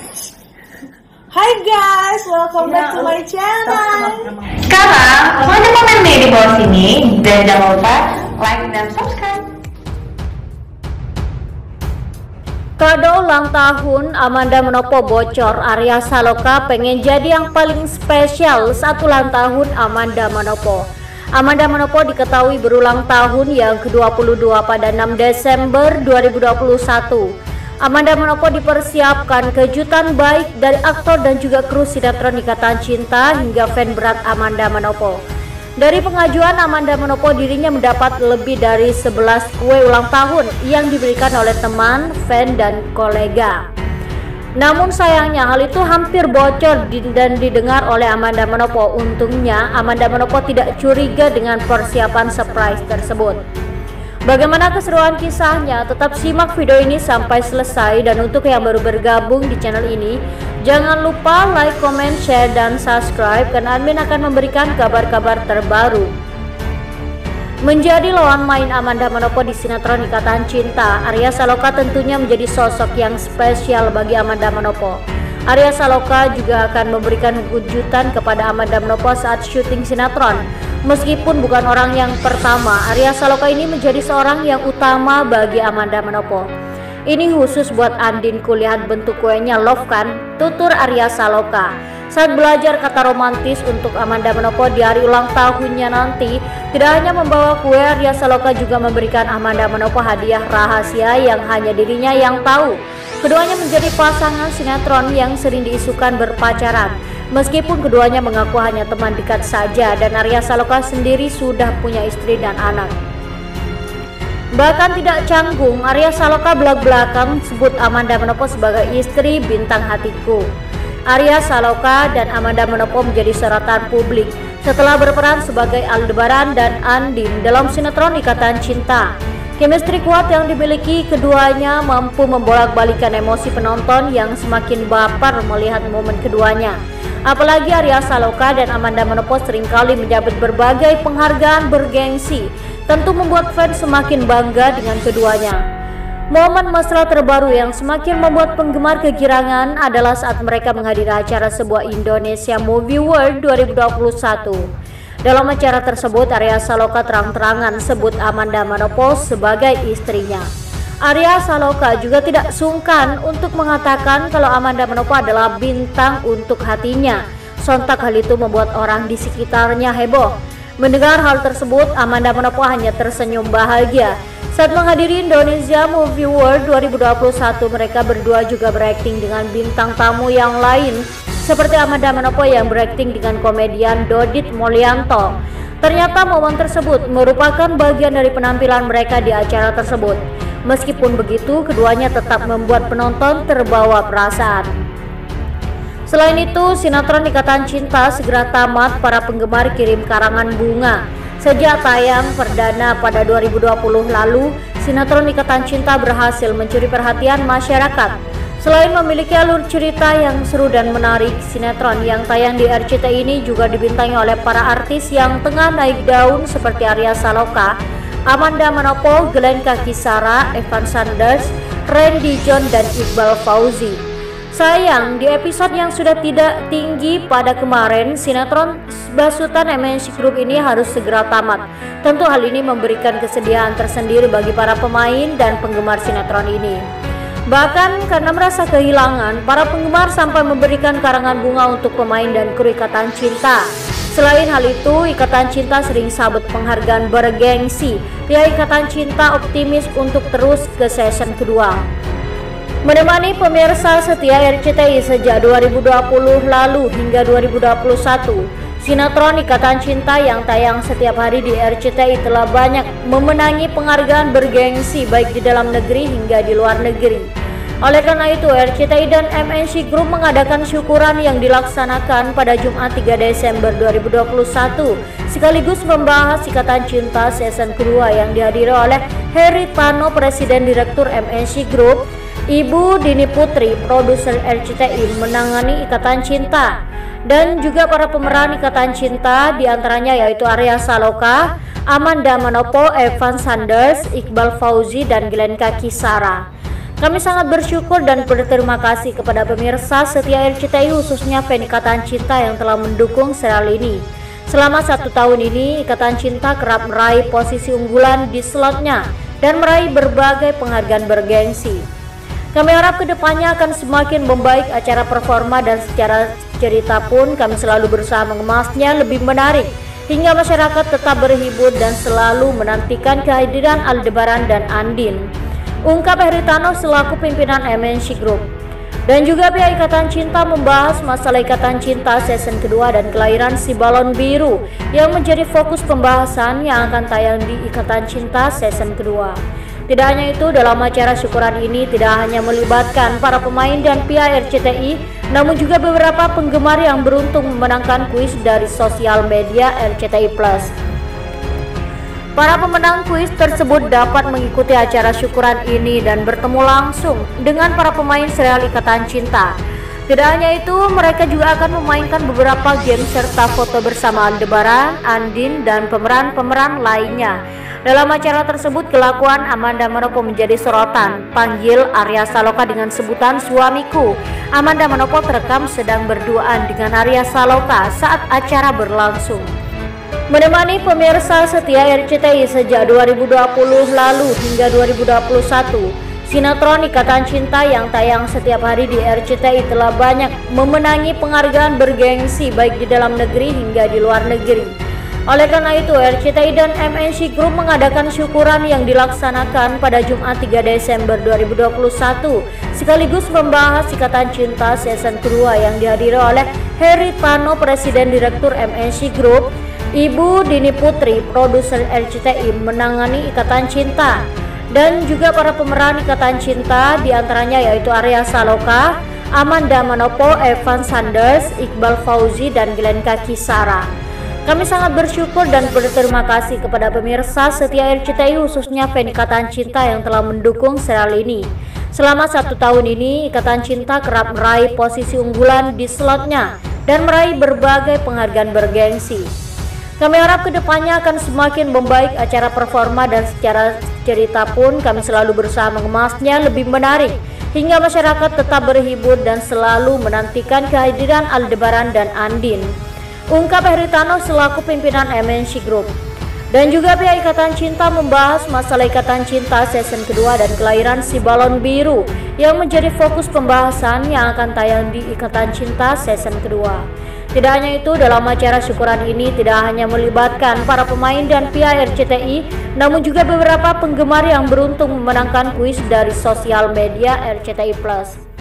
Hai guys, welcome back to my channel. Sekarang langsung aja komen nih di bawah sini dan jangan lupa like dan subscribe. Kado ulang tahun Amanda Manopo bocor, Arya Saloka pengen jadi yang paling spesial saat ulang tahun Amanda Manopo. Amanda Manopo diketahui berulang tahun yang ke-22 pada 6 Desember 2021. Amanda Manopo dipersiapkan kejutan baik dari aktor dan juga kru sinetron Ikatan Cinta hingga fan berat Amanda Manopo. Dari pengajuan Amanda Manopo, dirinya mendapat lebih dari 11 kue ulang tahun yang diberikan oleh teman, fan, dan kolega. Namun sayangnya hal itu hampir bocor dan didengar oleh Amanda Manopo. Untungnya Amanda Manopo tidak curiga dengan persiapan surprise tersebut. Bagaimana keseruan kisahnya? Tetap simak video ini sampai selesai, dan untuk yang baru bergabung di channel ini, jangan lupa like, comment, share, dan subscribe karena admin akan memberikan kabar-kabar terbaru. Menjadi lawan main Amanda Manopo di sinetron Ikatan Cinta, Arya Saloka tentunya menjadi sosok yang spesial bagi Amanda Manopo. Arya Saloka juga akan memberikan kejutan kepada Amanda Manopo saat syuting sinetron. Meskipun bukan orang yang pertama, Arya Saloka ini menjadi seorang yang utama bagi Amanda Manopo. Ini khusus buat Andinku, lihat bentuk kuenya love kan, tutur Arya Saloka. Saat belajar kata romantis untuk Amanda Manopo di hari ulang tahunnya nanti, tidak hanya membawa kue, Arya Saloka juga memberikan Amanda Manopo hadiah rahasia yang hanya dirinya yang tahu. Keduanya menjadi pasangan sinetron yang sering diisukan berpacaran. Meskipun keduanya mengaku hanya teman dekat saja, dan Arya Saloka sendiri sudah punya istri dan anak. Bahkan tidak canggung, Arya Saloka belak-belakan sebut Amanda Manopo sebagai istri bintang hatiku. Arya Saloka dan Amanda Manopo menjadi sorotan publik setelah berperan sebagai Aldebaran dan Andin dalam sinetron Ikatan Cinta. Chemistry kuat yang dimiliki keduanya mampu membolak-balikan emosi penonton yang semakin baper melihat momen keduanya. Apalagi Arya Saloka dan Amanda Manopo seringkali menjabat berbagai penghargaan bergengsi, tentu membuat fans semakin bangga dengan keduanya. Momen mesra terbaru yang semakin membuat penggemar kegirangan adalah saat mereka menghadiri acara sebuah Indonesia Movie World 2021. Dalam acara tersebut, Arya Saloka terang-terangan sebut Amanda Manopo sebagai istrinya. Arya Saloka juga tidak sungkan untuk mengatakan kalau Amanda Manopo adalah bintang untuk hatinya. Sontak hal itu membuat orang di sekitarnya heboh. Mendengar hal tersebut, Amanda Manopo hanya tersenyum bahagia. Saat menghadiri Indonesia Movie World 2021, mereka berdua juga berakting dengan bintang tamu yang lain, seperti Amanda Manopo yang berakting dengan komedian Dodit Mulyanto. Ternyata momen tersebut merupakan bagian dari penampilan mereka di acara tersebut. Meskipun begitu, keduanya tetap membuat penonton terbawa perasaan. Selain itu, sinetron Ikatan Cinta segera tamat, para penggemar kirim karangan bunga. Sejak tayang perdana pada 2020 lalu, sinetron Ikatan Cinta berhasil mencuri perhatian masyarakat. Selain memiliki alur cerita yang seru dan menarik, sinetron yang tayang di RCTI ini juga dibintangi oleh para artis yang tengah naik daun seperti Arya Saloka, Amanda Manopo, Glenn Kakisara, Evan Sanders, Randy John, dan Iqbal Fauzi. Sayang, di episode yang sudah tidak tinggi pada kemarin, sinetron Basutan MNC Group ini harus segera tamat. Tentu hal ini memberikan kesedihan tersendiri bagi para pemain dan penggemar sinetron ini. Bahkan karena merasa kehilangan, para penggemar sampai memberikan karangan bunga untuk pemain dan kru Ikatan Cinta. Selain hal itu, Ikatan Cinta sering sabut penghargaan bergengsi. Pihak Ikatan Cinta optimis untuk terus ke season kedua. Menemani pemirsa setia RCTI sejak 2020 lalu hingga 2021, sinetron Ikatan Cinta yang tayang setiap hari di RCTI telah banyak memenangi penghargaan bergengsi baik di dalam negeri hingga di luar negeri. Oleh karena itu, RCTI dan MNC Group mengadakan syukuran yang dilaksanakan pada Jumat 3 Desember 2021, sekaligus membahas Ikatan Cinta season kedua yang dihadiri oleh Heri Tano, Presiden Direktur MNC Group, Ibu Dini Putri, produser RCTI menangani Ikatan Cinta, dan juga para pemeran Ikatan Cinta diantaranya yaitu Arya Saloka, Amanda Manopo, Evan Sanders, Iqbal Fauzi, dan Glenn Kakisara. Kami sangat bersyukur dan berterima kasih kepada pemirsa setia RCTI, khususnya fan Ikatan Cinta yang telah mendukung serial ini. Selama 1 tahun ini, Ikatan Cinta kerap meraih posisi unggulan di slotnya dan meraih berbagai penghargaan bergengsi. Kami harap kedepannya akan semakin membaik acara performa, dan secara cerita pun kami selalu berusaha mengemasnya lebih menarik hingga masyarakat tetap berhibur dan selalu menantikan kehadiran Aldebaran dan Andin, ungkap Heritano selaku pimpinan MNC Group. Dan juga pihak Ikatan Cinta membahas masalah Ikatan Cinta season kedua dan kelahiran si balon biru yang menjadi fokus pembahasan yang akan tayang di Ikatan Cinta season kedua. Tidak hanya itu, dalam acara syukuran ini tidak hanya melibatkan para pemain dan pihak RCTI, namun juga beberapa penggemar yang beruntung memenangkan kuis dari sosial media RCTI Plus. Para pemenang kuis tersebut dapat mengikuti acara syukuran ini dan bertemu langsung dengan para pemain serial Ikatan Cinta. Tidak hanya itu, mereka juga akan memainkan beberapa game serta foto bersama Aldebaran, Andin, dan pemeran-pemeran lainnya. Dalam acara tersebut, kelakuan Amanda Manopo menjadi sorotan. Panggil Arya Saloka dengan sebutan suamiku. Amanda Manopo terekam sedang berduaan dengan Arya Saloka saat acara berlangsung. Menemani pemirsa setia RCTI sejak 2020 lalu hingga 2021, sinetron Ikatan Cinta yang tayang setiap hari di RCTI telah banyak memenangi penghargaan bergengsi baik di dalam negeri hingga di luar negeri. Oleh karena itu, RCTI dan MNC Group mengadakan syukuran yang dilaksanakan pada Jumat 3 Desember 2021 sekaligus membahas Ikatan Cinta season kedua yang dihadiri oleh Heritano, Presiden Direktur MNC Group, Ibu Dini Putri, produser RCTI menangani Ikatan Cinta, dan juga para pemeran Ikatan Cinta diantaranya yaitu Arya Saloka, Amanda Manopo, Evan Sanders, Iqbal Fauzi, dan Glenn Kakisara. Kami sangat bersyukur dan berterima kasih kepada pemirsa setia RCTI, khususnya fan Ikatan Cinta yang telah mendukung serial ini. Selama 1 tahun ini, Ikatan Cinta kerap meraih posisi unggulan di slotnya dan meraih berbagai penghargaan bergengsi. Kami harap kedepannya akan semakin membaik acara performa, dan secara cerita pun kami selalu berusaha mengemasnya lebih menarik hingga masyarakat tetap berhibur dan selalu menantikan kehadiran Aldebaran dan Andin, ungkap Heritano selaku pimpinan MNC Group. Dan juga pihak Ikatan Cinta membahas masalah Ikatan Cinta season kedua dan kelahiran si balon biru yang menjadi fokus pembahasan yang akan tayang di Ikatan Cinta season kedua. Tidak hanya itu, dalam acara syukuran ini tidak hanya melibatkan para pemain dan pihak RCTI, namun juga beberapa penggemar yang beruntung memenangkan kuis dari sosial media RCTI Plus.